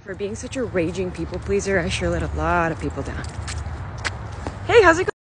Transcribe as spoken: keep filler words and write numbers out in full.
For being such a raging people pleaser, I sure let a lot of people down. Hey, how's it going?